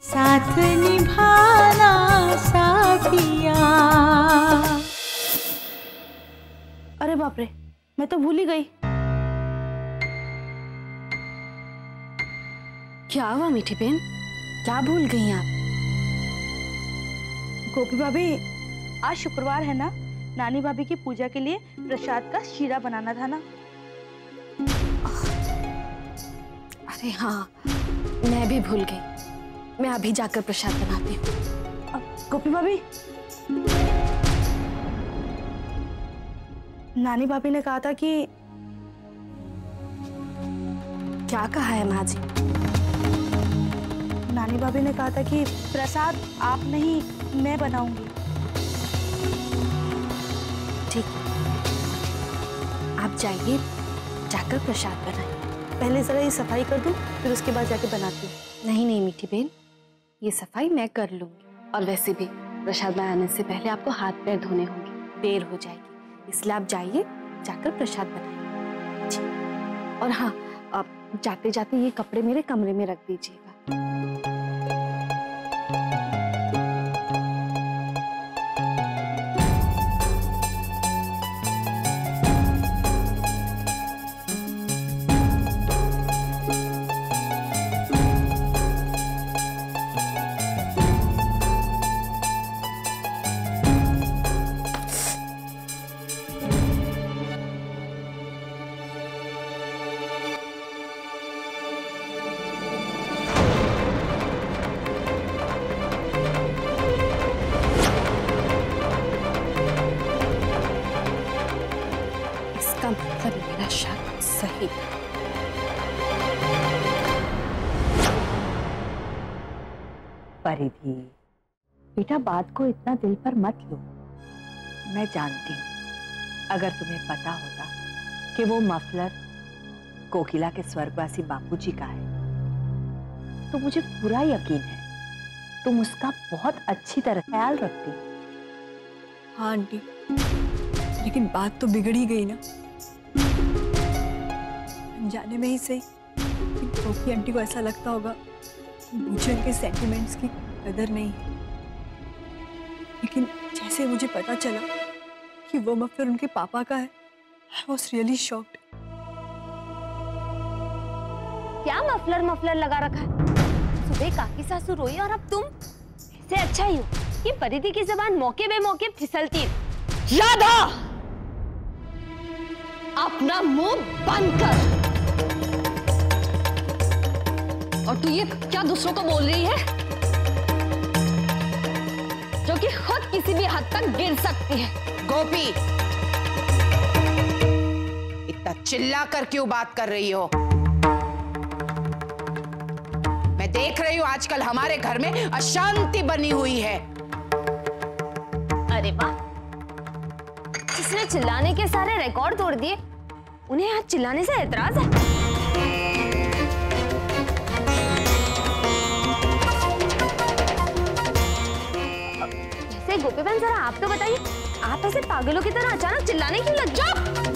साथ निभाना साथिया। अरे बाप रे, मैं तो भूल ही गई। क्या हुआ मीठी बहन, क्या भूल गई आप? गोपी भाभी, आज शुक्रवार है ना, नानी भाभी की पूजा के लिए प्रसाद का शीरा बनाना था ना। अरे हाँ, मैं भी भूल गई। मैं अभी जाकर प्रसाद बनाती हूँ। गोपी भाभी, नानी भाभी ने कहा था कि। क्या कहा है माँ जी? नानी भाभी ने कहा था कि प्रसाद आप नहीं, मैं बनाऊंगी। ठीक है, आप जाइए, जाकर प्रसाद बनाइए। पहले जरा ये सफाई कर दूं, फिर उसके बाद जाके बनाती हूँ। नहीं नहीं मीठी बहन, ये सफाई मैं कर लूंगी। और वैसे भी प्रसाद बनाने से पहले आपको हाथ पैर धोने होंगे, देर हो जाएगी, इसलिए आप जाइए, जाकर प्रसाद बनाइए। जी। और हाँ, आप जाते जाते ये कपड़े मेरे कमरे में रख दीजिएगा। इसका मतलब मेरा शक सही था। परिधि, बेटा बात को इतना दिल पर मत लो। मैं जानती हूँ, अगर तुम्हें पता होता कि वो मफलर कोकिला के स्वर्गवासी बापूजी का है, तो मुझे पूरा यकीन है तुम उसका बहुत अच्छी तरह ख्याल रखती। हाँ आंटी, लेकिन बात तो बिगड़ ही गई ना। अनजाने में ही सही, क्योंकि आंटी को ऐसा लगता होगा मुझे उनके सेंटिमेंट्स की कदर नहीं है। लेकिन जैसे मुझे पता चला कि वो मफलर उनके पापा का है, I was really shocked। क्या मफलर मफलर लगा रखा है? सुबह काकी सासू रोई और अब तुम? इससे अच्छा ही हो कि परिधि की जबान मौके बे मौके फिसलती है। राधा, अपना मुंह बंद कर। और तू ये क्या दूसरों को बोल रही है, जो कि खुद किसी भी हद तक गिर सकती है? गोपी, इतना चिल्ला कर क्यों बात कर रही हो? मैं देख रही हूं आजकल हमारे घर में अशांति बनी हुई है। अरे वाह, जिसने चिल्लाने के सारे रिकॉर्ड तोड़ दिए, उन्हें आज चिल्लाने से एतराज है। वैसे गोपी बहन, जरा आप तो बताइए, आप ऐसे पागलों की तरह अचानक चिल्लाने क्यों लग जाओ?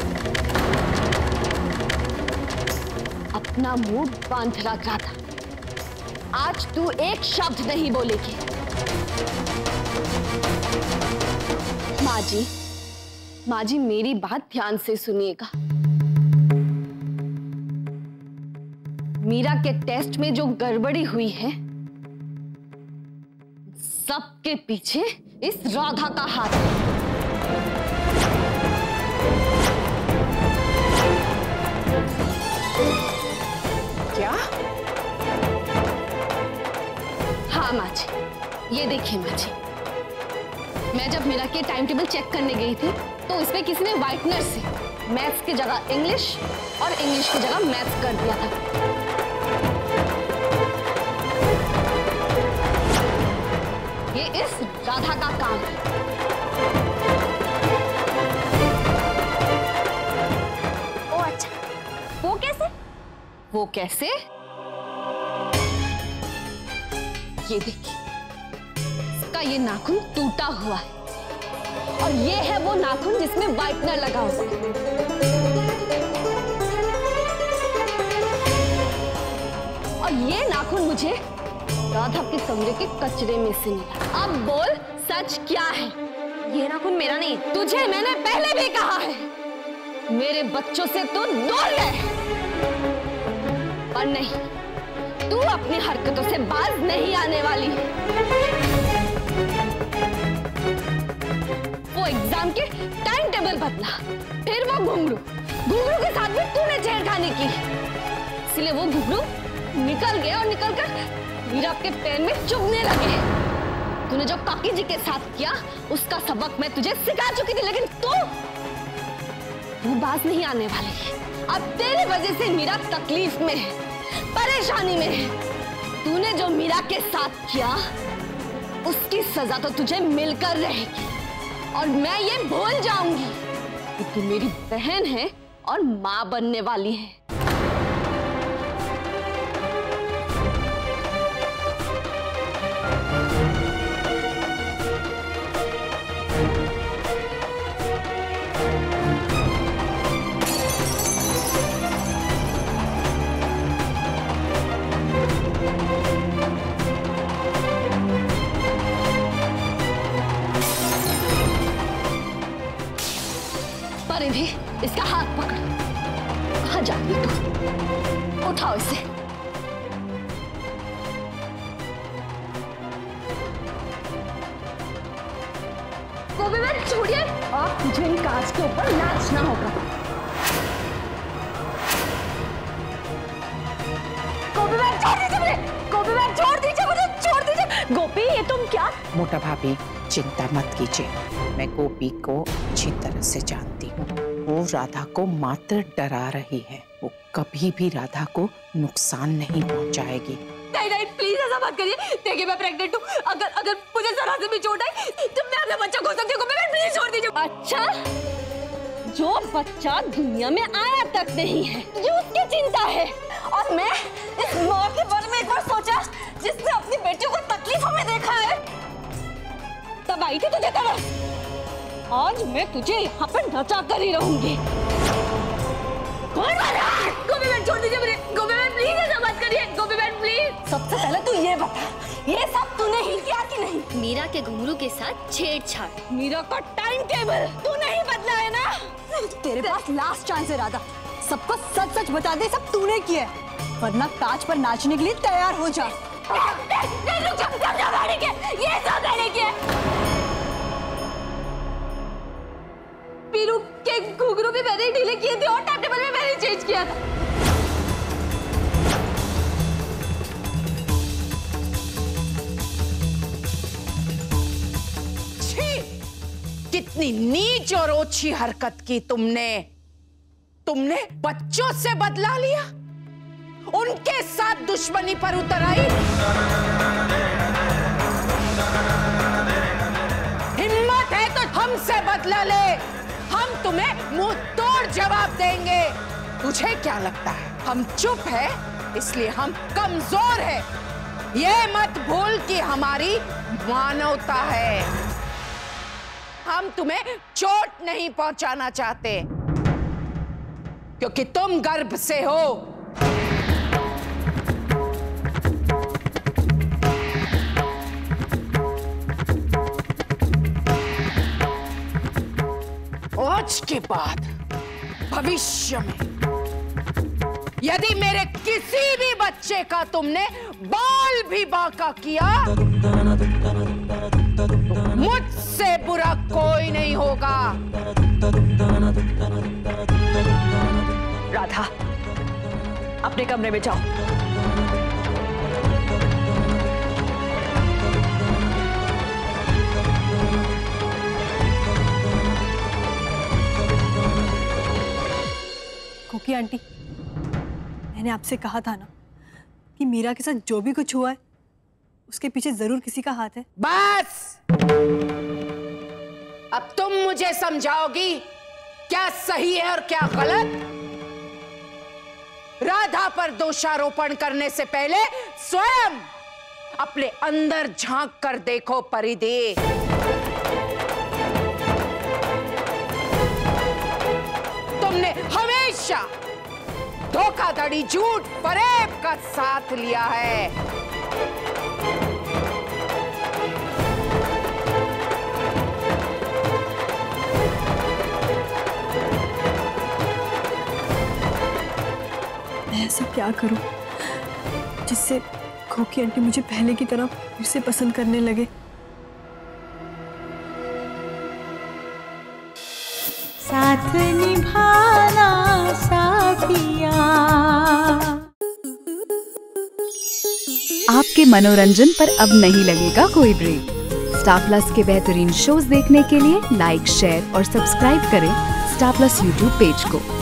अपना मुंह बांध रख रहा था। आज तू एक शब्द नहीं बोलेगी। माँ जी मेरी बात ध्यान से सुनिएगा। मीरा के टेस्ट में जो गड़बड़ी हुई है, सबके पीछे इस राधा का हाथ है। क्या? हाँ माँ जी, ये देखिए माँ जी, मैं जब मीरा के टाइम टेबल चेक करने गई थी, तो इसमें किसी ने व्हाइटनर से मैथ्स की जगह इंग्लिश और इंग्लिश की जगह मैथ्स कर दिया था। ये इस राधा का काम है। ओ अच्छा, वो कैसे? वो कैसे? ये देखिए, इसका ये नाखून टूटा हुआ है और ये है वो नाखून जिसमें व्हाइटनर लगा हुआ है। और ये नाखून मुझे राधा के कमरे के कचरे में से मिला। अब बोल सच क्या है? ये नाखून मेरा नहीं, तुझे मैंने पहले भी कहा है, मेरे बच्चों से तू दूर रह। और नहीं, तू अपनी हरकतों से बाज नहीं आने वाली। वो एग्जाम के टाइम टेबल बदला, फिर वो घुंघरू के साथ भी तूने छेड़खानी की, इसलिए वो घुंघरू निकल गए और निकलकर मीरा के पैर में चुभने लगे। तूने जो काकी जी के साथ किया उसका सबक मैं तुझे सिखा चुकी थी, लेकिन तू बाज नहीं आने वाली। अब तेरी वजह से मीरा तकलीफ में है, परेशानी में है। तूने जो मीरा के साथ किया उसकी सजा तो तुझे मिलकर रहेगी, और मैं ये भूल जाऊंगी कि तू मेरी बहन है और मां बनने वाली है। भी इसका हाथ पकड़। कहाँ जा रही तू? उठाओ इसे। गोभी मैम छोड़िए, अब तुझे इन कांच के ऊपर नाचना होगा। गोभी मैम छोड़ दीजिए मुझे, गोभी मैम छोड़ दीजिए मुझे, छोड़ दीजिए। गोपी ये तुम क्या? मोटा भाभी चिंता मत कीजिए, मैं गोपी को अच्छी तरह से जानती हूँ। वो राधा को मात्र डरा रही है, वो कभी भी राधा को नुकसान नहीं पहुँचाएगी। नहीं नहीं प्लीज ऐसा मत करिए। देखिए मैं प्रेग्नेंट हूँ, अगर मुझे जरा से भी चोट आई तो मैं अपना बच्चा खो सकती हूँ। प्लीज छोड़ दीजिए। अच्छा, जो बच्चा दुनिया में आया तक नहीं है तुझे उसकी चिंता है, और मैं इस माँ के बारे में एक बार सोचा जिसने अपनी बेटियों को तकलीफों में देखा है, तब आई थी तुझे तरस। आज मैं तुझे यहाँ पर नचा कर ही रहूंगी। गोपी मैम छोड़ दीजिए मुझे, गोपी मैम प्लीज ऐसा मत करिए, गोपी मैम प्लीज। सबसे पहले तू ये बता, ये सब तूने ही किया कि नहीं? मीरा के घुंघरू के साथ छेड़छाड़। मीरा का टाइम टेबल तू नहीं बदला है ना? तेरे पास लास्ट चांस है राधा, सबको सच सच बता दे सब तूने किया है, वरना कांच पर नाचने के लिए तैयार हो जा। नहीं रुक जा, सब मैंने किया, ये सब मैंने किया। पीरू के घुंघरू भी मैंने ढीले किए थे और टाइम टेबल में मैंने चेंज किया था। कितनी नीच और ओछी हरकत की तुमने बच्चों से बदला लिया, उनके साथ दुश्मनी पर उतर आई। हिम्मत है तो हमसे बदला ले, हम तुम्हें मुंह तोड़ जवाब देंगे। तुझे क्या लगता है हम चुप है इसलिए हम कमजोर है? ये मत भूल कि हमारी मानवता है, हम तुम्हें चोट नहीं पहुंचाना चाहते क्योंकि तुम गर्भ से हो। आज के बाद भविष्य में यदि मेरे किसी भी बच्चे का तुमने बाल भी बांका किया मुझसे बुरा कोई नहीं होगा। राधा, अपने कमरे में जाओ। कोकी आंटी, मैंने आपसे कहा था ना कि मीरा के साथ जो भी कुछ हुआ है उसके पीछे जरूर किसी का हाथ है। बस अब तुम मुझे समझाओगी क्या सही है और क्या गलत? राधा पर दोषारोपण करने से पहले स्वयं अपने अंदर झांक कर देखो परिधि। तुमने हमेशा धोखाधड़ी, झूठ, फरेब का साथ लिया है। मैं ऐसा क्या करूं जिससे खोकी आंटी मुझे पहले की तरह फिर से पसंद करने लगे। साथ निभाना साथिया। आपके मनोरंजन पर अब नहीं लगेगा कोई ब्रेक। स्टार प्लस के बेहतरीन शोज देखने के लिए लाइक, शेयर और सब्सक्राइब करें स्टार प्लस यूट्यूब पेज को।